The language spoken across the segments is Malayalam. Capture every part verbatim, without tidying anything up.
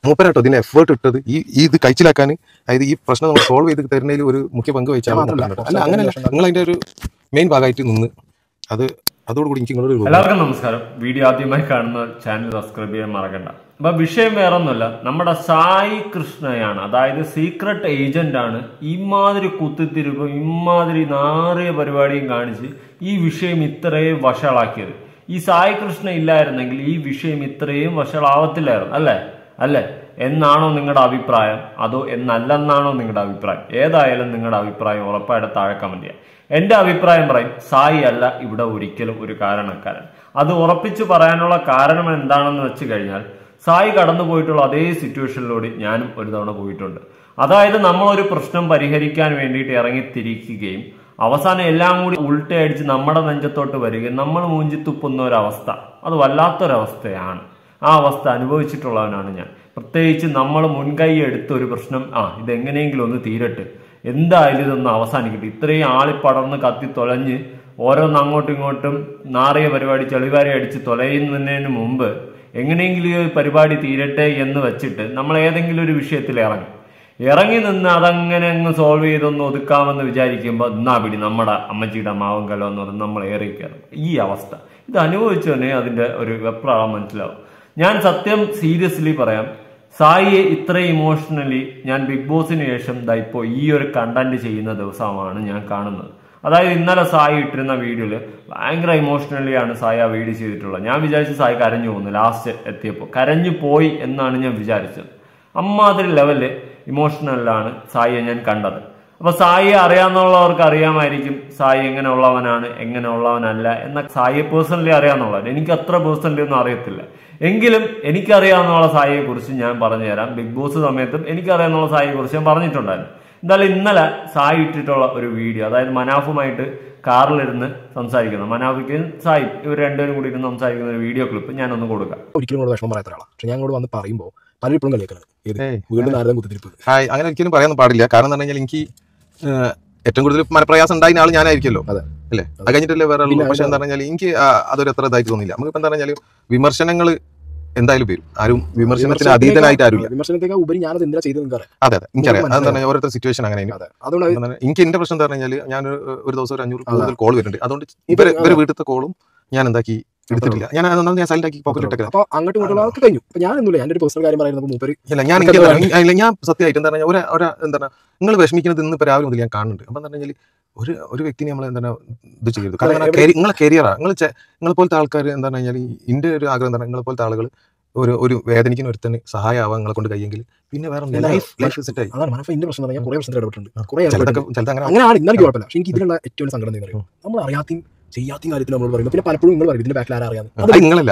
മൂപ്പരാട്ടോ ഇതിന് എഫേർട്ട് ഇട്ടത് ഈ ഇത് കഴിച്ചിലാക്കാൻ, അതായത് ഈ പ്രശ്നം നമ്മൾ സോൾവ് ചെയ്ത് തരുന്നതിൽ ഒരു മുഖ്യ പങ്ക് വഹിച്ചാൽ അല്ല അങ്ങനെയല്ല, നിങ്ങൾ അതിന്റെ ഒരു മെയിൻ ഭാഗമായിട്ട് നിന്ന് അത് അതോടുകൂടി എനിക്ക് നിങ്ങളൊരു. എല്ലാവർക്കും നമസ്കാരം. വീഡിയോ ആദ്യമായി കാണുന്ന ചാനൽ സബ്സ്ക്രൈബ് ചെയ്യാൻ മറക്കണ്ട. അപ്പൊ വിഷയം വേറെ ഒന്നുമല്ല, നമ്മുടെ സായി കൃഷ്ണയാണ്, അതായത് സീക്രട്ട് ഏജന്റ് ആണ് ഇമാതിരി കുത്തിത്തിരിപ്പും ഇമാതിരി നാറിയ പരിപാടിയും കാണിച്ച് ഈ വിഷയം ഇത്രയും വഷളാക്കിയത്. ഈ സായി കൃഷ്ണ ഇല്ലായിരുന്നെങ്കിൽ ഈ വിഷയം ഇത്രയും വഷളാവത്തില്ലായിരുന്നു. അല്ലേ അല്ലേ എന്നാണോ നിങ്ങളുടെ അഭിപ്രായം, അതോ എന്നല്ലെന്നാണോ നിങ്ങളുടെ അഭിപ്രായം? ഏതായാലും നിങ്ങളുടെ അഭിപ്രായം ഉറപ്പായിട്ട് താഴെ കമന്റ് ചെയ്യാം. എന്റെ അഭിപ്രായം പറയും, സായി അല്ല ഇവിടെ ഒരിക്കലും ഒരു കാരണക്കാരൻ. അത് ഉറപ്പിച്ചു പറയാനുള്ള കാരണം എന്താണെന്ന് വെച്ച് കഴിഞ്ഞാൽ, സായി കടന്നു പോയിട്ടുള്ള അതേ സിറ്റുവേഷനിലൂടെ ഞാനും ഒരു തവണ പോയിട്ടുണ്ട്. അതായത് നമ്മളൊരു പ്രശ്നം പരിഹരിക്കാൻ വേണ്ടിയിട്ട് ഇറങ്ങിത്തിരിക്കുകയും അവസാനം എല്ലാം കൂടി ഉൾട്ടയടിച്ച് നമ്മുടെ നെഞ്ചത്തോട്ട് വരികയും നമ്മൾ മൂഞ്ചി തുപ്പുന്ന ഒരവസ്ഥ, അത് വല്ലാത്തൊരവസ്ഥയാണ്. ആ അവസ്ഥ അനുഭവിച്ചിട്ടുള്ളവനാണ് ഞാൻ. പ്രത്യേകിച്ച് നമ്മൾ മുൻകൈ എടുത്ത ഒരു പ്രശ്നം, ആ ഇതെങ്ങനെയെങ്കിലും ഒന്ന് തീരട്ടെ, എന്തായാലും ഇതൊന്ന് അവസാനിക്കട്ടെ, ഇത്രയും ആളിപ്പടർന്ന് കത്തി തൊലഞ്ഞ് ഓരോന്ന് അങ്ങോട്ടും ഇങ്ങോട്ടും നാറിയ പരിപാടി ചെളിവാരി അടിച്ച് തൊലയുന്നതിന് മുമ്പ് എങ്ങനെയെങ്കിലും ഈ പരിപാടി തീരട്ടെ എന്ന് വെച്ചിട്ട് നമ്മൾ ഏതെങ്കിലും ഒരു വിഷയത്തിൽ ഇറങ്ങി ഇറങ്ങി നിന്ന് അതങ്ങനെ അങ്ങ് സോൾവ് ചെയ്തൊന്ന് ഒതുക്കാമെന്ന് വിചാരിക്കുമ്പോൾ എന്നാ പിടി നമ്മുടെ അമ്മച്ചിയുടെ മാവും കലോ എന്ന് പറഞ്ഞ് നമ്മൾ ഏറി കയറും. ഈ അവസ്ഥ ഇത് അനുഭവിച്ചു തന്നെ അതിന്റെ ഒരു വെപ്രാളം മനസ്സിലാവും. ഞാൻ സത്യം സീരിയസ്ലി പറയാം, സായിയെ ഇത്ര ഇമോഷണലി ഞാൻ ബിഗ് ബോസിന് ശേഷം ദാ ഇപ്പോൾ ഈ ഒരു കണ്ടന്റ് ചെയ്യുന്ന ദിവസമാണ് ഞാൻ കാണുന്നത്. അതായത് ഇന്നലെ സായി ഇട്ടിരുന്ന വീഡിയോയില് ഭയങ്കര ഇമോഷണലി ആണ് സായി ആ വീഡിയോ ചെയ്തിട്ടുള്ളത്. ഞാൻ വിചാരിച്ചു സായി കരഞ്ഞു പോകുന്നു, ലാസ്റ്റ് എത്തിയപ്പോൾ കരഞ്ഞു പോയി എന്നാണ് ഞാൻ വിചാരിച്ചത്. അമ്മാതിരി ലെവല് ഇമോഷണലാണ് സായിയെ ഞാൻ കണ്ടത്. അപ്പൊ സായിയെ അറിയാവുന്നവർക്ക് അറിയാമായിരിക്കും സായി എങ്ങനെ ഉള്ളവനാണ് എങ്ങനെ ഉള്ളവനല്ല എന്ന. സായിയെ പേഴ്സണലി അറിയാവുന്നവർ, എനിക്ക് അത്ര പേഴ്സണലി ഒന്നും അറിയത്തില്ല, എങ്കിലും എനിക്കറിയാവുന്ന സായിയെ കുറിച്ച് ഞാൻ പറഞ്ഞു തരാം. ബിഗ് ബോസ് സമയത്തും എനിക്കറിയാവുന്ന സായിയെ കുറിച്ച് ഞാൻ പറഞ്ഞിട്ടുണ്ടായിരുന്നു. എന്തായാലും ഇന്നലെ സായി ഇട്ടിട്ടുള്ള ഒരു വീഡിയോ, അതായത് മനാഫുമായിട്ട് കാറിലിരുന്ന് സംസാരിക്കുന്നത്, മനാഫിക്ക് സായി ഇവർ രണ്ടുപേരും കൂടി ഇരുന്ന് സംസാരിക്കുന്ന ഒരു വീഡിയോ ക്ലിപ്പ് ഞാനൊന്ന് കൊടുക്കാം. ഒരിക്കലും കൂടെ വിഷമം പറയാത്ത ഒരാളാണ്, പക്ഷെ ഞാൻ കൂടെ വന്ന് പറയുമ്പോൾ പലരും കളിയാക്കുന്നത് വീണ്ടും നാരദം കുത്തിരിപ്പ്. ഹായ്, അങ്ങനെ ഒരിക്കലും പറയാൻ പാടില്ല. കാരണം എന്താ പറഞ്ഞാൽ എനിക്ക് ഏറ്റവും കൂടുതൽ മനപ്രയാസം ഉണ്ടായിരുന്ന ആൾ ഞാനായിരിക്കുമല്ലോ, അല്ലേ? അത് കഴിഞ്ഞിട്ടല്ലേ വേറെ. പക്ഷെ എന്താ പറഞ്ഞാൽ എനിക്ക് അതൊരു എത്ര ഇതായിട്ട് തോന്നില്ല. നമുക്ക് എന്താ പറഞ്ഞാൽ വിമർശനങ്ങൾ എന്തായാലും വരും. ആരും വിമർശനത്തിന് അതീതനായിട്ട് ആരും വിമർശനത്തേക്കാൾ ഉപരി ഞാനത് എന്താ ചെയ്ത് നിങ്ങൾക്ക് അതെ അതെ എനിക്കറിയാം. അതെന്താ പറഞ്ഞാൽ ഓരോരുത്തർ സിറ്റുവേഷൻ അങ്ങനെ. അതുകൊണ്ട് എനിക്ക് എന്റെ പ്രശ്നം എന്താ പറഞ്ഞാൽ, ഞാൻ ഒരു ദിവസം ഒരു അഞ്ഞൂറ് കൂടുതൽ കോൾ വരുന്നുണ്ട്. അതുകൊണ്ട് ഇവര് ഇവര് വീട്ടിലത്തെ കോളും ഞാൻ എന്താക്കി എടുത്തിട്ടില്ല. ഞാൻ അതൊന്നും ഞാൻ സൈലന്റ് ആക്കി പോക്കറ്റിട്ടൊക്കെ. അപ്പൊ അങ്ങോട്ടും ഇങ്ങോട്ടും കഴിഞ്ഞു. ഞാൻ ഒന്നുമില്ല, എന്റെ ഒരു പേഴ്സണൽ കാര്യം പറയുന്നത് മൂപ്പര് ഇല്ല. ഞാൻ എനിക്ക് ഞാൻ സത്യമായിട്ട് എന്താ പറഞ്ഞാൽ ഒരു എന്താ നിങ്ങൾ വിഷമിക്കുന്നത് ഇന്ന് ഇപ്പൊ രാവിലെ മുതൽ ഞാൻ കാണുന്നുണ്ട്. അപ്പൊ എന്താ പറഞ്ഞാൽ ഒരു ഒരു വ്യക്തിനെ നമ്മൾ എന്താ ഇത് ചെയ്യരുത്. കാരണം നിങ്ങളെ കരിയറാണ്. നിങ്ങൾ നിങ്ങളെ പോലത്തെ ആൾക്കാർ എന്താ പറഞ്ഞാൽ എന്റെ ഒരു ആഗ്രഹം എന്താ, നിങ്ങളെ പോലത്തെ ആളുകൾ ഒരു ഒരു വേദനിക്കുന്ന ഒരുത്തന് സഹായമാവാൻ നിങ്ങളെ കൊണ്ട് കഴിയെങ്കിൽ പിന്നെ വേറെ ലൈഫ് ലൈഫ് സെറ്റായി. എന്റെ പ്രശ്നം ഞാൻ കുറെ പ്രശ്നത്തിൽ ഇടപെട്ടിട്ടുണ്ട്. അങ്ങനെയാണ് ഇന്നലെ കുഴപ്പമില്ല. പക്ഷെ എനിക്ക് ഇതിലുള്ള ഏറ്റവും സങ്കടം എന്താ പറയുക, നമ്മൾ അറിയാത്ത ചെയ്യാത്ത കാര്യത്തിൽ നമ്മൾ പറയുമ്പോൾ പിന്നെ പലപ്പോഴും നിങ്ങൾ പറയും ഇതിന്റെ ബാക്കിൽ ആരാ അറിയാം. നിങ്ങളല്ല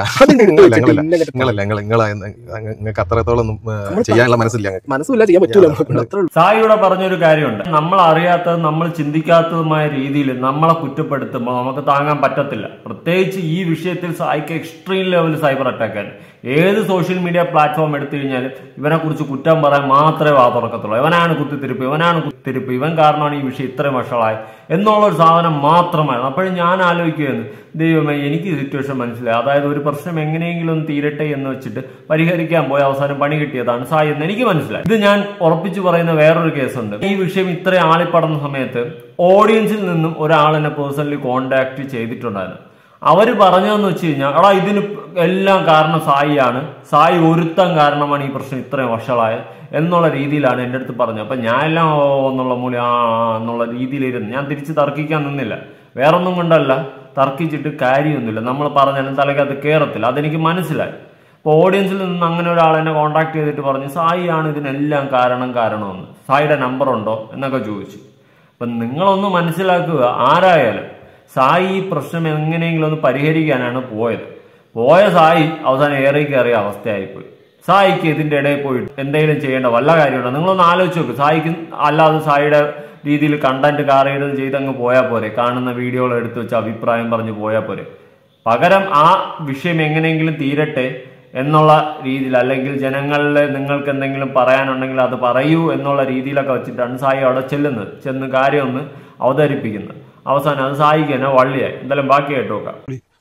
നിങ്ങൾക്ക് അത്രത്തോളം ചെയ്യാനുള്ള മനസ്സില്ല, മനസ്സില്ല, ചെയ്യാൻ പറ്റൂല. സായിയുടെ പറഞ്ഞൊരു കാര്യമുണ്ട്, നമ്മൾ അറിയാത്തത് നമ്മൾ ചിന്തിക്കാത്തതുമായ രീതിയിൽ നമ്മളെ കുറ്റപ്പെടുത്തുമ്പോൾ നമുക്ക് താങ്ങാൻ പറ്റത്തില്ല. പ്രത്യേകിച്ച് ഈ വിഷയത്തിൽ സായിക്ക് എക്സ്ട്രീം ലെവൽ സൈബർ അറ്റാക്കാൻ. ഏത് സോഷ്യൽ മീഡിയ പ്ലാറ്റ്ഫോം എടുത്തു കഴിഞ്ഞാൽ ഇവനെ കുറിച്ച് കുറ്റം പറയാൻ മാത്രമേ വാ തുറക്കത്തുള്ളൂ. ഇവനാണ് കുത്തിത്തിരിപ്പ്, ഇവനാണ് കുത്തിരിപ്പ്, ഇവൻ കാരണമാണ് ഈ വിഷയം ഇത്രയും വഷളായി എന്നുള്ളൊരു സാധനം മാത്രമായിരുന്നു. അപ്പോഴും ഞാൻ ആലോചിക്കുകയായിരുന്നു, ദൈവമേ എനിക്ക് സിറ്റുവേഷൻ മനസ്സിലായി. അതായത് ഒരു പ്രശ്നം എങ്ങനെയെങ്കിലും ഒന്ന് തീരട്ടെ എന്ന് വെച്ചിട്ട് പരിഹരിക്കാൻ പോയ അവസാനം പണി കിട്ടിയതാണ് സായി എന്ന് എനിക്ക് മനസ്സിലായി. ഇത് ഞാൻ ഉറപ്പിച്ചു പറയുന്ന വേറൊരു കേസുണ്ട്. ഈ വിഷയം ഇത്രയും ആളിപ്പടർന്ന സമയത്ത് ഓഡിയൻസിൽ നിന്നും ഒരാളെന്നെ പേഴ്സണലി കോണ്ടാക്ട് ചെയ്തിട്ടുണ്ടായിരുന്നു. അവര് പറഞ്ഞതെന്ന് വെച്ച് കഴിഞ്ഞാൽ, എടാ ഇതിന് എല്ലാം കാരണം സായിയാണ്, സായി ഒരുത്തം കാരണമാണ് ഈ പ്രശ്നം ഇത്രയും വഷളായത് എന്നുള്ള രീതിയിലാണ് എൻ്റെ അടുത്ത് പറഞ്ഞത്. അപ്പൊ ഞാൻ എല്ലാം ഓ എന്നുള്ള മൂല ആ എന്നുള്ള രീതിയിലിരുന്ന് ഞാൻ തിരിച്ച് തർക്കിക്കാൻ നിന്നില്ല. വേറൊന്നും കൊണ്ടല്ല, തർക്കിച്ചിട്ട് കാര്യമൊന്നുമില്ല. നമ്മൾ പറഞ്ഞാലും തലയ്ക്കകത്ത് കയറത്തില്ല, അതെനിക്ക് മനസ്സിലായി. അപ്പോൾ ഓഡിയൻസിൽ നിന്ന് അങ്ങനെ ഒരാൾ എന്നെ കോൺടാക്ട് ചെയ്തിട്ട് പറഞ്ഞു സായിയാണ് ഇതിനെല്ലാം കാരണം കാരണമെന്ന്, സായിയുടെ നമ്പർ ഉണ്ടോ എന്നൊക്കെ ചോദിച്ചു. അപ്പം നിങ്ങളൊന്ന് മനസ്സിലാക്കുക, ആരായാലും സായി ഈ പ്രശ്നം എങ്ങനെയെങ്കിലും ഒന്ന് പരിഹരിക്കാനാണ് പോയത്. പോയ സായി അവസാനം ഏറെ കയറിയ അവസ്ഥയായിപ്പോയി. സായിക്ക് ഇതിന്റെ ഇടയിൽ പോയിട്ട് എന്തെങ്കിലും ചെയ്യേണ്ട വല്ല കാര്യമുണ്ടോ? നിങ്ങളൊന്ന് ആലോചിച്ച് നോക്ക്. സായിക്ക് അല്ലാതെ സായിയുടെ രീതിയിൽ കണ്ടന്റ് കാറിയത് ചെയ്തങ്ങ് പോയാൽ പോരെ, കാണുന്ന വീഡിയോകൾ എടുത്തു വെച്ച് അഭിപ്രായം പറഞ്ഞു പോയാൽ പോരെ. പകരം ആ വിഷയം എങ്ങനെയെങ്കിലും തീരട്ടെ എന്നുള്ള രീതിയിൽ, അല്ലെങ്കിൽ ജനങ്ങളിൽ നിങ്ങൾക്ക് എന്തെങ്കിലും പറയാനുണ്ടെങ്കിൽ അത് പറയൂ എന്നുള്ള രീതിയിലൊക്കെ വെച്ചിട്ടാണ് സായി അവിടെ ചെല്ലുന്നത്, ചെന്ന് കാര്യം ഒന്ന് അവതരിപ്പിക്കുന്നത്. അവസാനം അത് സായിക്ക് തന്നെ വള്ളിയായി. എന്തായാലും ബാക്കി കേട്ട് നോക്കാം.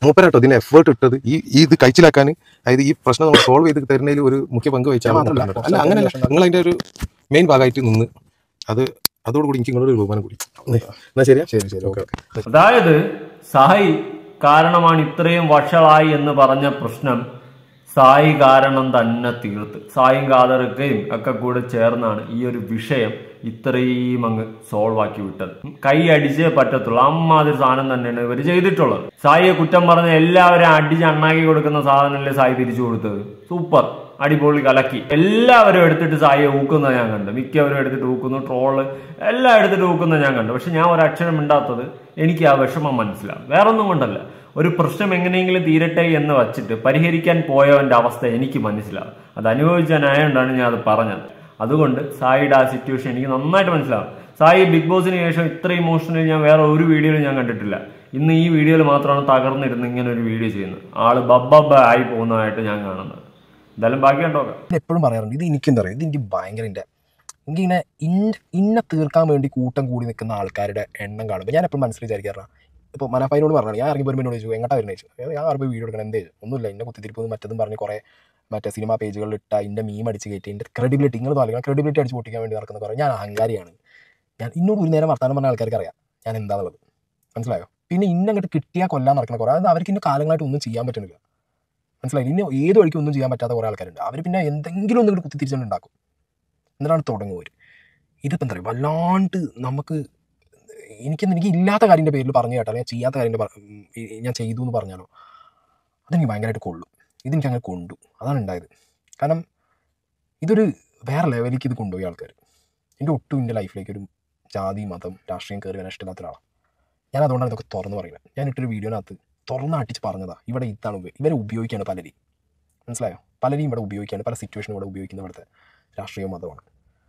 മൂപ്പരാട്ടോ ഇതിന് എഫേർട്ട് ഇട്ടത് ഈ ഈ ഇത് കഴിച്ചിലാക്കാൻ, അതായത് ഈ പ്രശ്നം നമ്മൾ സോൾവ് ചെയ്ത് തരുന്നതിൽ ഒരു മുഖ്യ പങ്ക് വഹിച്ചാൽ അല്ല അങ്ങനെയല്ല, നിങ്ങൾ അതിൻ്റെ ഒരു മെയിൻ ഭാഗമായിട്ട് നിന്ന് അത് അതോടുകൂടി എനിക്ക് നിങ്ങളൊരു ബഹുമാനം കൂടി. എന്നാ ശരിയാ, ശരി ശരി ഓക്കെ. അതായത് സായി കാരണമാണ് ഇത്രയും വഷളായി എന്ന് പറഞ്ഞ പ്രശ്നം സായി കാരണം തന്നെ തീർത്ത്, സായും കാതറക്കയും ഒക്കെ കൂടെ ചേർന്നാണ് ഈ ഒരു വിഷയം ഇത്രയും അങ്ങ് സോൾവ് ആക്കി വിട്ടത്. കൈ അടിച്ചേ പറ്റത്തുള്ളൂ, അമ്മാതിരി സാധനം തന്നെയാണ് ഇവർ ചെയ്തിട്ടുള്ളത്. സായിയെ കുറ്റം പറഞ്ഞ എല്ലാവരും അടിച്ച് അണ്ണാക്കി കൊടുക്കുന്ന സാധനമല്ലേ സായി തിരിച്ചു കൊടുത്തത്. സൂപ്പർ, അടിപൊളി, കലക്കി. എല്ലാവരും എടുത്തിട്ട് സായിയെ ഊക്കുന്നത് ഞാൻ കണ്ടു, മിക്കവരും എടുത്തിട്ട് ഊക്കുന്നു, ട്രോള് എല്ലാം എടുത്തിട്ട് ഊക്കുന്നത് ഞാൻ കണ്ടു. പക്ഷെ ഞാൻ ഒരക്ഷരം മിണ്ടാത്തത് എനിക്ക് ആ വിഷമം മനസ്സിലാവും. വേറൊന്നും കൊണ്ടല്ല, ഒരു പ്രശ്നം എങ്ങനെയെങ്കിലും തീരട്ടെ എന്ന് വച്ചിട്ട് പരിഹരിക്കാൻ പോയവന്റെ അവസ്ഥ എനിക്ക് മനസ്സിലാവും. അത് അനുഭവിച്ചാനായോണ്ടാണ് ഞാൻ അത് പറഞ്ഞത്. അതുകൊണ്ട് സായിയുടെ ആ സിറ്റുവേഷൻ എനിക്ക് നന്നായിട്ട് മനസ്സിലാവും. സായി ബിഗ് ബോസിന് ശേഷം ഇത്ര ഇമോഷണൽ ഞാൻ വേറെ ഒരു വീഡിയോയിൽ ഞാൻ കണ്ടിട്ടില്ല. ഇന്ന് ഈ വീഡിയോയിൽ മാത്രമാണ് തകർന്നിരുന്ന് ഇങ്ങനെ ഒരു വീഡിയോ ചെയ്യുന്നത്. ആള് ബബ്ബ ആയി പോകുന്നതായിട്ട് ഞാൻ കാണുന്നത്. എന്തായാലും ബാക്കി കണ്ടോക്കാം. എപ്പോഴും പറയാറുണ്ട്, ഇത് എനിക്കെന്താ പറയുക, ഇത് എനിക്ക് ഭയങ്കര എൻ്റെ എനിക്കിങ്ങനെ ഇന്ന ഇന്നെ തീർക്കാൻ വേണ്ടി കൂട്ടം കൂടി നിൽക്കുന്ന ആൾക്കാരുടെ എണ്ണം കാണുമ്പോൾ ഞാൻ എപ്പോഴും മനസ്സിൽ വിചാരിക്കാറാണ്. ഇപ്പോൾ മനാഫായിനോട് പറഞ്ഞാൽ ഞാൻ ഇറങ്ങി വരുമ്പോൾ എന്നോട് ചോദിച്ചു എങ്ങോട്ടാ വരുന്നത് ചോദിച്ചു. ഞാൻ അറിയുമ്പോൾ വീഡിയോ എടുക്കണം, എന്തേ ഒന്നുമില്ല, ഇന്നെ കുത്തിത്തിരിപ്പൊന്നും മറ്റതും പറഞ്ഞ് കുറേ മറ്റേ സിനിമാ പേജുകളിൽ ഇട്ട എൻ്റെ മീം അടിച്ച് കയറ്റി എൻ്റെ ക്രെഡിബിലിറ്റി നിങ്ങൾ പറയുക ക്രെഡിബിലിറ്റി അടിച്ച് പൊട്ടിക്കാൻ വേണ്ടി നടക്കുന്ന കുറേ ഞാൻ അഹങ്കാരിയാണ്. ഞാൻ ഇന്നോട് ഒരു നേരം വർത്താനം പറഞ്ഞ ആൾക്കാർക്ക് അറിയാം ഞാൻ എന്താണുള്ളത്, മനസ്സിലായോ? പിന്നെ ഇന്നങ്ങോട്ട് കിട്ടിയാൽ കൊല്ലാൻ നടക്കുന്ന കുറേ, അതായത് അവർക്ക് ഇന്ന് കാലങ്ങളായിട്ട് ഒന്നും ചെയ്യാൻ പറ്റുന്നില്ല, മനസ്സിലായി? ഇനി ഏത് വഴിക്കും ഒന്നും ചെയ്യാൻ പറ്റാത്ത കുറേ ആൾക്കാരുണ്ട്. അവർ പിന്നെ എന്തെങ്കിലും ഒന്നും കൂടി കുത്തിത്തിരിച്ചുകൊണ്ട് ഉണ്ടാക്കും, എന്നിട്ടാണ് തുടങ്ങുവർ. ഇതിപ്പോൾ എന്താ പറയുക, വല്ലാണ്ട് നമുക്ക് എനിക്കെന്താ എനിക്ക് ഇല്ലാത്ത കാര്യത്തിൻ്റെ പേരിൽ പറഞ്ഞു കേട്ടാൽ ഞാൻ ചെയ്യാത്ത കാര്യത്തിൻ്റെ ഞാൻ ചെയ്തു എന്ന് പറഞ്ഞാലോ അതെനിക്ക് ഭയങ്കരമായിട്ട് കൊള്ളും. ഇതെനിക്ക് അങ്ങനെ കൊണ്ടു, അതാണ് ഉണ്ടായത്. കാരണം ഇതൊരു വേറെ ലെവലിലേക്ക് ഇത് കൊണ്ടുപോയി ആൾക്കാർ. എൻ്റെ ഒട്ടും എൻ്റെ ലൈഫിലേക്ക് ഒരു ജാതി മതം രാഷ്ട്രീയം കയറി വരാൻ ഇഷ്ടമില്ലാത്ത ഒരാളാണ് ഞാൻ. അതുകൊണ്ടാണ് ഇതൊക്കെ തുറന്ന് പറയുന്നത്. ഞാൻ ഇട്ടൊരു വീഡിയോനകത്ത് തുറന്ന് അടിച്ച് പറഞ്ഞതാണ്, ഇവിടെ ഇതാണ് ഇവരെ ഉപയോഗിക്കുകയാണ് പലരെയും, മനസ്സിലായോ? പലരെയും ഇവിടെ ഉപയോഗിക്കുകയാണ്, പല സിറ്റുവേഷനും ഇവിടെ ഉപയോഗിക്കുന്ന ഇവിടുത്തെ രാഷ്ട്രീയവും മതമാണ്.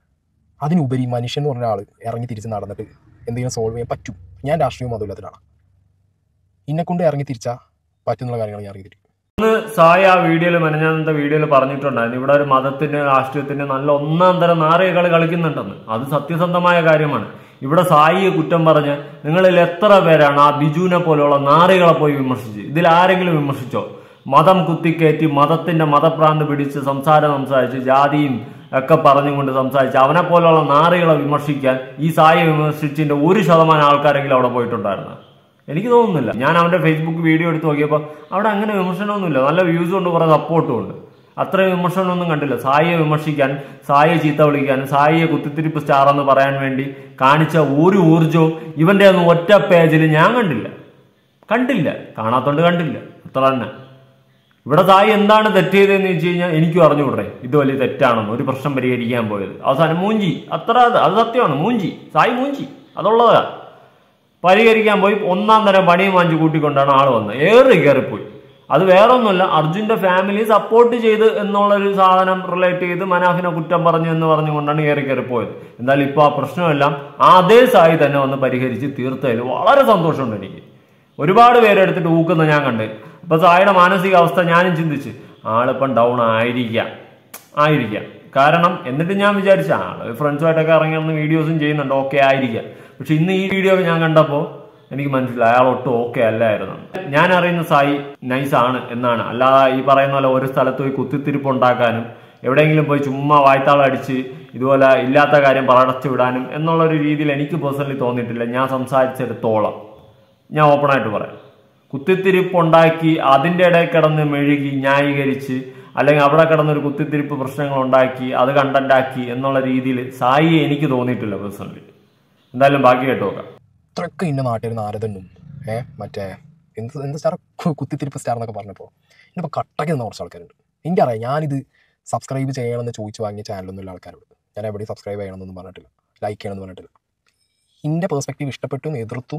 അതിനുപരി മനുഷ്യൻ എന്ന് പറഞ്ഞ ആൾ ഇറങ്ങി തിരിച്ച് നടന്നിട്ട് എന്തെങ്കിലും സോൾവ് ചെയ്യാൻ പറ്റും. ഞാൻ രാഷ്ട്രീയവും മതമില്ലാത്ത ഒരാളാണ്, എന്നെക്കൊണ്ട് ഇറങ്ങി തിരിച്ചാൽ പറ്റുന്നുള്ള കാര്യങ്ങൾ ഞാൻ ഇറങ്ങി തിരിക്കും. ഒന്ന് സായി ആ വീഡിയോയിൽ മെനഞ്ഞാന്നത്തെ വീഡിയോയിൽ പറഞ്ഞിട്ടുണ്ടായിരുന്നു ഇവിടെ ഒരു മതത്തിന്റെ രാഷ്ട്രീയത്തിന്റെ നല്ല ഒന്നാം തരം നാറികളി കളിക്കുന്നുണ്ടെന്ന്. അത് സത്യസന്ധമായ കാര്യമാണ്. ഇവിടെ സായിയെ കുറ്റം പറഞ്ഞ് നിങ്ങളിൽ എത്ര പേരാണ് ആ ബിജുവിനെ പോലെയുള്ള നാറികളെ പോയി വിമർശിച്ച്? ഇതിൽ ആരെങ്കിലും വിമർശിച്ചോ? മതം കുത്തിക്കയറ്റി മതത്തിന്റെ മതഭ്രാന്ത് പിടിച്ച് സംസാരം സംസാരിച്ച് ജാതിയും ഒക്കെ പറഞ്ഞുകൊണ്ട് സംസാരിച്ച് അവനെ പോലെയുള്ള നാറികളെ വിമർശിക്കാൻ ഈ സായി വിമർശിച്ചതിന്റെ ഒരു ശതമാനം ആൾക്കാരെങ്കിലും അവിടെ പോയിട്ടുണ്ടായിരുന്നു? എനിക്ക് തോന്നുന്നില്ല. ഞാൻ അവന്റെ ഫേസ്ബുക്ക് വീഡിയോ എടുത്ത് നോക്കിയപ്പോൾ അവിടെ അങ്ങനെ വിമർശനമൊന്നുമില്ല, നല്ല വ്യൂസും ഉണ്ട്, കുറെ സപ്പോർട്ടും ഉണ്ട്. അത്രയും വിമർശനമൊന്നും കണ്ടില്ല. സായിയെ വിമർശിക്കാൻ, സായിയെ ചീത്ത വിളിക്കാൻ, സായിയെ കുത്തിത്തിരിപ്പ് സ്റ്റാർ എന്ന് പറയാൻ വേണ്ടി കാണിച്ച ഒരു ഊർജവും ഇവന്റെ ഒന്നും ഒറ്റ പേജിൽ ഞാൻ കണ്ടില്ല കണ്ടില്ല കാണാത്തോണ്ട് കണ്ടില്ല, അത്ര തന്നെ. ഇവിടെ സായി എന്താണ് തെറ്റ് ചെയ്തതെന്ന് വെച്ച് കഴിഞ്ഞാൽ എനിക്കും അറിഞ്ഞുകൂടേ ഇത് വലിയ തെറ്റാണെന്ന്. ഒരു പ്രശ്നം പരിഹരിക്കാൻ പോയത് അവസാനം മൂഞ്ചി, അത്ര അത് സത്യമാണ്, മൂഞ്ചി. സായി മൂഞ്ചി, അതുള്ളതാ. പരിഹരിക്കാൻ പോയി ഒന്നാം തരം പണിയും വാങ്ങിച്ച് കൂട്ടിക്കൊണ്ടാണ് ആള് വന്നത്, ഏറി കയറിപ്പോയി. അത് വേറൊന്നുമല്ല, അർജുന്റെ ഫാമിലി സപ്പോർട്ട് ചെയ്ത് എന്നുള്ളൊരു സാധനം റിലേറ്റ് ചെയ്ത് മനാഫിനെ കുറ്റം പറഞ്ഞു എന്ന് പറഞ്ഞുകൊണ്ടാണ് ഏറി കയറിപ്പോയത്. എന്തായാലും ഇപ്പൊ ആ പ്രശ്നമെല്ലാം അതേ സായി തന്നെ വന്ന് പരിഹരിച്ച് തീർത്തതിൽ വളരെ സന്തോഷമുണ്ട് എനിക്ക്. ഒരുപാട് പേരെടുത്തിട്ട് ഊക്കുന്ന ഞാൻ കണ്ട്. അപ്പൊ സായിയുടെ മാനസികാവസ്ഥ ഞാനും ചിന്തിച്ച് ആളിപ്പം ഡൗൺ ആയിരിക്കാം ആയിരിക്കാം കാരണം എന്നിട്ട് ഞാൻ വിചാരിച്ച ആള് ഫ്രണ്ട്സുമായിട്ടൊക്കെ ഇറങ്ങി വന്ന് വീഡിയോസും ചെയ്യുന്നുണ്ട്, ഓക്കെ ആയിരിക്കാം. പക്ഷെ ഇന്ന് ഈ വീഡിയോ ഞാൻ കണ്ടപ്പോൾ എനിക്ക് മനസ്സിലായി അയാൾ ഒട്ടും ഓക്കെ അല്ലായിരുന്നു. ഞാൻ അറിയുന്ന സായി നൈസാണ് എന്നാണ്, അല്ലാതെ ഈ പറയുന്ന പോലെ ഒരു സ്ഥലത്ത് പോയി കുത്തിത്തിരിപ്പ് ഉണ്ടാക്കാനും എവിടെയെങ്കിലും പോയി ചുമ്മാ വായ്ത്താളം അടിച്ച് ഇതുപോലെ ഇല്ലാത്ത കാര്യം പറടച്ചു വിടാനും എന്നുള്ളൊരു രീതിയിൽ എനിക്ക് പേഴ്സണലി തോന്നിയിട്ടില്ല. ഞാൻ സംസാരിച്ചെടുത്തോളം ഞാൻ ഓപ്പണായിട്ട് പറയാം, കുത്തിത്തിരിപ്പ് ഉണ്ടാക്കി അതിൻ്റെ ഇടയിൽ കിടന്ന് മെഴുകി ന്യായീകരിച്ച് അല്ലെങ്കിൽ അവിടെ കിടന്നൊരു കുത്തിത്തിരിപ്പ് പ്രശ്നങ്ങൾ ഉണ്ടാക്കി അത് കണ്ടന്റാക്കി എന്നുള്ള രീതിയിൽ സായിയെ എനിക്ക് തോന്നിയിട്ടില്ല പേഴ്സണലി. എന്തായാലും ബാക്കി കേട്ട് നോക്കാം. ഇത്രയൊക്കെ ഇന്ന നാട്ടിൽ നാരദനും ഏ മറ്റേ എന്ത് എന്ത് സ്റ്റാർ കുത്തിത്തിരിപ്പ് സ്റ്റാർ എന്നൊക്കെ പറഞ്ഞപ്പോൾ ഇന്നിപ്പോൾ കട്ടയ്ക്ക് നിന്ന കുറച്ച് ആൾക്കാരുണ്ട്. എനിക്കറിയാം ഞാനിത് സബ്സ്ക്രൈബ് ചെയ്യണമെന്ന് ചോദിച്ചു വാങ്ങിയ ചാനലൊന്നുമില്ല ആൾക്കാരോട്. ഞാൻ എവിടെയും സബ്സ്ക്രൈബ് ചെയ്യണമെന്നൊന്നും പറഞ്ഞിട്ടില്ല, ലൈക്ക് ചെയ്യണമെന്ന് പറഞ്ഞിട്ടില്ല. എൻ്റെ പേഴ്സ്പെക്റ്റീവ് ഇഷ്ടപ്പെട്ടും എതിർത്തും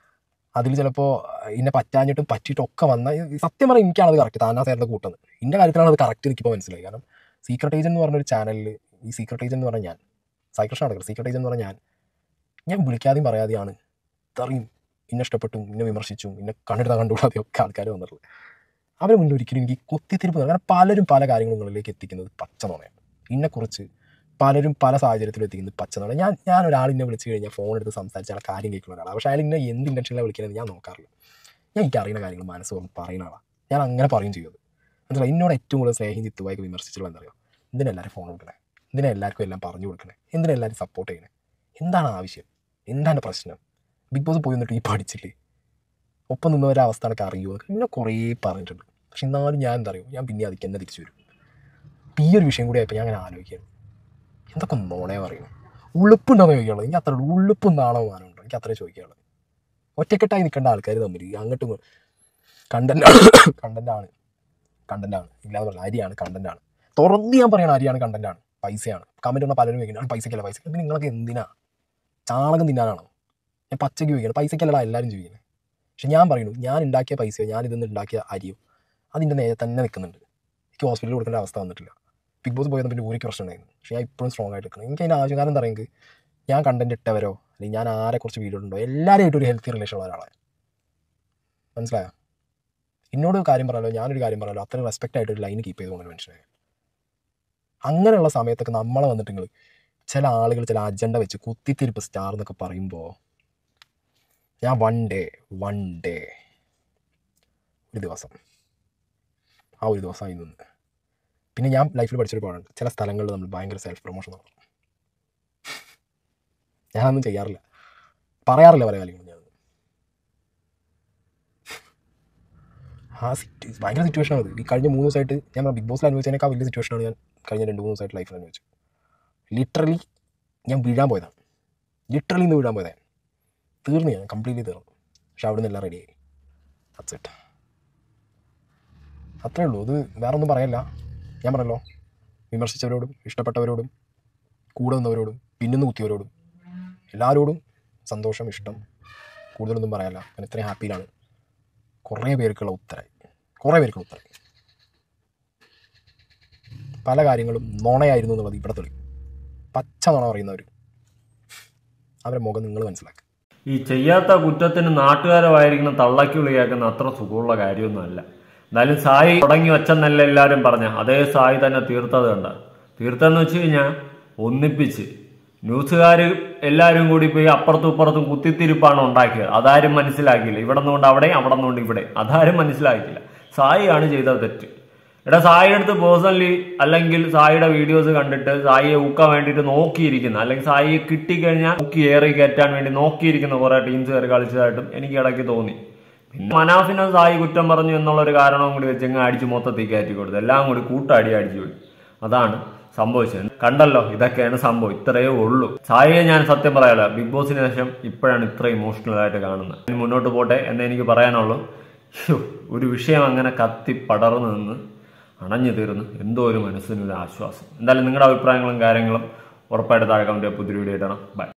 അതിൽ ചിലപ്പോൾ ഇന്നെ പറ്റാഞ്ഞിട്ടും പറ്റിയിട്ടൊക്കെ വന്ന സത്യം പറഞ്ഞാൽ എനിക്കാണത് കറക്റ്റ്, താനാ സൈഡിൽ കൂട്ടുന്നത്. എൻ്റെ കാര്യത്തിലാണ് അത് കറക്റ്റ് എനിക്കിപ്പോൾ മനസ്സിലായി. കാരണം സീക്രട്ട് ഏജന്റ് എന്ന് പറഞ്ഞൊരു ചാനലിൽ ഈ സീക്രട്ട് ഏജന്റ് എന്ന് പറഞ്ഞാൽ ഞാൻ സായികൃഷ്ണ നടക്കുന്നത്. സീക്രട്ട് ഏജന്റ് എന്ന് പറഞ്ഞാൽ ഞാൻ ഞാൻ വിളിക്കാതെയും പറയാതെയാണ് ഇത്രയും ഇന്നെ ഇഷ്ടപ്പെട്ടും ഇന്നെ വിമർശിച്ചും ഇന്നെ കണ്ടെടുത്താൽ കണ്ടുകൂടാതെയും ഒക്കെ ആൾക്കാർ വന്നിട്ടുള്ളത്. അവരെ മുന്നിൽ ഒരിക്കലും എനിക്ക് കൊത്തിത്തിരിപ്പ് കാരണം പലരും പല കാര്യങ്ങളിലേക്ക് എത്തിക്കുന്നത് പച്ച നുണയാണ്. ഇന്നെക്കുറിച്ച് പലരും പല സാഹചര്യത്തിലും എത്തിക്കുന്നത് പച്ച നുണ. ഞാൻ ഞാൻ ഒരാളിനെ വിളിച്ച് കഴിഞ്ഞാൽ ഫോൺ എടുത്ത് സംസാരിച്ച് അയാൾ കാര്യം കേൾക്കുന്ന ഒരാളാണ്. പക്ഷേ അയാൾ ഇന്നെ എന്ത് ഇൻറ്റൻഷനിലാണ് വിളിക്കുന്നത് ഞാൻ നോക്കാറില്ല. ഞാൻ എനിക്ക് അറിയുന്ന കാര്യങ്ങൾ മനസ്സ് കൊണ്ട് പറയുന്ന ആളാണ്. ഞാൻ അങ്ങനെ പറയും ചെയ്യുന്നത് മനസ്സിലായി. എന്നോട് ഏറ്റവും കൂടുതൽ സ്നേഹം ചിത്തുവായി വിമർശിച്ചുള്ള എന്താ പറയുക, എന്തിനാ എല്ലാവരും ഫോൺ കൊടുക്കണേ, എന്തിനാ എല്ലാവർക്കും എല്ലാം പറഞ്ഞു കൊടുക്കണേ, എന്തിനാ എല്ലാവരും സപ്പോർട്ട് ചെയ്യണേ, എന്താണ് ആവശ്യം, എന്താണ് പ്രശ്നം, ബിഗ് ബോസ് പോയി വന്നിട്ട് ഈ പഠിച്ചില്ലേ, ഒപ്പം നിന്നവരെ അവസ്ഥ എനിക്ക് അറിയുമോ, ഇങ്ങനെ കുറേ പറഞ്ഞിട്ടുണ്ട്. പക്ഷെ എന്നാലും ഞാൻ എന്താ അറിയുമോ, ഞാൻ പിന്നെ അതിക്ക് തന്നെ തിരിച്ചു വരും. ഈ ഒരു വിഷയം കൂടി ആയപ്പോൾ ഞാൻ അങ്ങനെ ആലോചിക്കുകയാണ്, എന്തൊക്കെ നോണേ പറയുന്നത്, ഉളുപ്പുണ്ടോയെന്ന് ചോദിക്കാനുള്ളത്. എനിക്ക് അത്ര ഉളുപ്പും നാണോ മാനമുണ്ടോ, എനിക്ക് അത്രേ ചോദിക്കാനുള്ളത്. ഒറ്റക്കെട്ടായി നിൽക്കേണ്ട ആൾക്കാർ തമ്മിൽ അങ്ങോട്ടും കണ്ടന്റാണ് കണ്ടന്റാണ് കണ്ടന്റാണ് ഇല്ലാതെ പറഞ്ഞ അരിയാണ് കണ്ടന്റാണ്. തുറന്ന് ഞാൻ പറയണം, അരിയാണ് കണ്ടന്റാണ്, പൈസയാണ്. കമൻറ്റ് പറഞ്ഞാൽ പലരും ചോദിക്കുന്നത് പൈസയ്ക്കല്ല, പൈസയ്ക്ക് നിങ്ങളൊക്കെ എന്തിനാ, ചാണകം തിന്നാനാണോ? ഞാൻ പച്ചയ്ക്ക് ചോദിക്കണം, പൈസയ്ക്കല്ലടാ എല്ലാവരും ചോദിക്കുന്നത്. പക്ഷെ ഞാൻ പറയുന്നു, ഞാൻ ഉണ്ടാക്കിയ പൈസയോ ഞാൻ ഇതിൽ നിന്ന് ഉണ്ടാക്കിയ അരിയോ അതിൻ്റെ നേരെ തന്നെ നിൽക്കുന്നുണ്ട്. എനിക്ക് ഹോസ്പിറ്റലിൽ കൊടുക്കേണ്ട അവസ്ഥ വന്നിട്ടില്ല. ബിഗ് ബോസ് പോയപ്പോൾ പിന്നെ ഊരിക്ക് പ്രശ്നം ഉണ്ടായിരുന്നു. പക്ഷേ ഞാൻ ഇപ്പോഴും സ്ട്രോങ് ആയിട്ട് നിൽക്കുന്നത്. എനിക്ക് അതിൻ്റെ ആവശ്യം കാരണം എന്താ പറയുക, ഞാൻ കണ്ടന്റ് ഇട്ടവരോ അല്ലെങ്കിൽ ഞാൻ ആരെക്കുറിച്ച് വീഡിയോ ഉണ്ടോ എല്ലാവരുമായിട്ട് ഒരു ഹെൽത്തി റിലേഷൻ ഉള്ള ഒരാളാണ്. മനസ്സിലായോ? എന്നോട് കാര്യം പറയാലോ, ഞാനൊരു കാര്യം പറയാലോ, അത്രയും റെസ്പെക്റ്റ് ആയിട്ട് ഒരു ലൈൻ കീപ്പ് ചെയ്തുകൊണ്ട് മനുഷ്യനെ. അങ്ങനെയുള്ള സമയത്തൊക്കെ നമ്മളെ വന്നിട്ട് നിങ്ങൾ ചില ആളുകൾ ചില അജണ്ട വെച്ച് കുത്തിത്തിരിപ്പ് സ്റ്റാർ എന്നൊക്കെ പറയുമ്പോൾ ഞാൻ വൺ ഡേ വൺ ഡേ ഒരു ദിവസം ആ ഒരു ദിവസമായി നിന്ന് പിന്നെ ഞാൻ ലൈഫിൽ പഠിച്ചൊരു പാടുണ്ട്, ചില സ്ഥലങ്ങളിൽ നമ്മൾ ഭയങ്കര സെൽഫ് പ്രൊമോഷൻ നടക്കും. ഞാനൊന്നും ചെയ്യാറില്ല, പറയാറില്ല പല കാര്യങ്ങളും. ഞാൻ ആ സിറ്റു ഭയങ്കര സിറ്റുവേഷനാണ് അത്. ഈ കഴിഞ്ഞ മൂന്ന് ദിവസമായിട്ട് ഞാൻ ബിഗ് ബോസിൽ അനുഭവിച്ചതിനേക്കാൾ വലിയ സിറ്റുവേഷനാണ് ഞാൻ കഴിഞ്ഞ രണ്ട് മൂന്ന് ദിവസമായിട്ട് ലൈഫിൽ അനുഭവിച്ചത്. ലിറ്ററലി ഞാൻ വീഴാൻ പോയതാണ്, ലിറ്ററലി ഇന്ന് വീഴാൻ പോയതാണ്. തീർന്നു, ഞാൻ കംപ്ലീറ്റ്ലി തീർന്നു. പക്ഷെ അവിടെ നിന്ന് എല്ലാം റെഡിയായി. ദാറ്റ്സ് ഇറ്റ്, അത്രേ ഉള്ളൂ. ഇത് വേറെ ഒന്നും പറയല്ല. ഞാൻ പറഞ്ഞല്ലോ, വിമർശിച്ചവരോടും ഇഷ്ടപ്പെട്ടവരോടും കൂടെ നിന്നവരോടും പിന്നുന്ന് കുത്തിയവരോടും എല്ലാവരോടും സന്തോഷം, ഇഷ്ടം, കൂടുതലൊന്നും പറയാനില്ല. ഞാൻ ഇത്രയും ഹാപ്പിയിലാണ്. കുറേ പേർക്കുള്ള ഉത്തരമായി, കുറേ പേർക്കുള്ള ഉത്തരമായി. പല കാര്യങ്ങളും നുണയായിരുന്നു എന്നുള്ളത് ഇവിടെ തെളി. പച്ച നുണ പറയുന്നവർ, അവരുടെ മുഖം നിങ്ങൾ മനസ്സിലാക്കുക. ഈ ചെയ്യാത്ത കുറ്റത്തിന് നാട്ടുകാരമായിരിക്കണം തള്ളക്കി വിളിയാക്കുന്ന അത്ര സുഖമുള്ള കാര്യമൊന്നുമല്ല. എന്നാലും സായി തുടങ്ങി വെച്ചെന്നല്ല എല്ലാവരും പറഞ്ഞ അതേ സായി തന്നെ തീർത്തത് കണ്ട. തീർത്തെന്ന് വെച്ച് കഴിഞ്ഞാൽ ഒന്നിപ്പിച്ച് ന്യൂസുകാർ എല്ലാവരും കൂടി പോയി അപ്പുറത്തും ഇപ്പുറത്തും കുത്തിത്തിരിപ്പാണ് ഉണ്ടാക്കിയത്. അതാരും മനസ്സിലാക്കിയില്ല. ഇവിടെ നിന്നുകൊണ്ട് അവിടെ, അവിടെ നിന്നുകൊണ്ട് ഇവിടെ, അതാരും മനസ്സിലാക്കിയില്ല. സായിയാണ് ചെയ്ത തെറ്റ്. എടാ, സായിയുടെ അടുത്ത് പേഴ്സണലി അല്ലെങ്കിൽ സായിയുടെ വീഡിയോസ് കണ്ടിട്ട് സായിയെ ഊക്കാൻ വേണ്ടിയിട്ട് നോക്കിയിരിക്കുന്ന, അല്ലെങ്കിൽ സായിയെ കിട്ടിക്കഴിഞ്ഞാൽ ഊക്കി ഏറി കയറ്റാൻ വേണ്ടി നോക്കിയിരിക്കുന്ന കുറെ ടീംസുകാർ കളിച്ചതായിട്ടും എനിക്ക് ഇടയ്ക്ക് തോന്നി. പിന്നെ മനാഫിനെ സായി കുറ്റം പറഞ്ഞു എന്നുള്ളൊരു കാരണവും കൂടി വെച്ചെങ്കിൽ അടിച്ച് മൊത്തത്തിൽ കയറ്റി കൊടുത്തു. എല്ലാം കൂടി കൂട്ടടി അടിച്ചു പോയി. അതാണ് സംഭവിച്ചത്. കണ്ടല്ലോ, ഇതൊക്കെയാണ് സംഭവം. ഇത്രയേ ഉള്ളൂ. സായിയെ ഞാൻ സത്യം പറയാലോ, ബിഗ് ബോസിന് ശേഷം ഇപ്പോഴാണ് ഇത്ര ഇമോഷണൽ ആയിട്ട് കാണുന്നത്. ഇനി മുന്നോട്ട് പോട്ടെ എന്നേ എനിക്ക് പറയാനുള്ളൂ. ഒരു വിഷയം അങ്ങനെ കത്തി പടർന്നു നിന്ന് അണഞ്ഞു തീർന്ന് എന്തോ ഒരു മനസ്സിനൊരു ആശ്വാസം. എന്തായാലും നിങ്ങളുടെ അഭിപ്രായങ്ങളും കാര്യങ്ങളും ഉറപ്പായിട്ട് താഴെ കമന്റ് പുതിയ വീഡിയോ ഇടണം. ബൈ.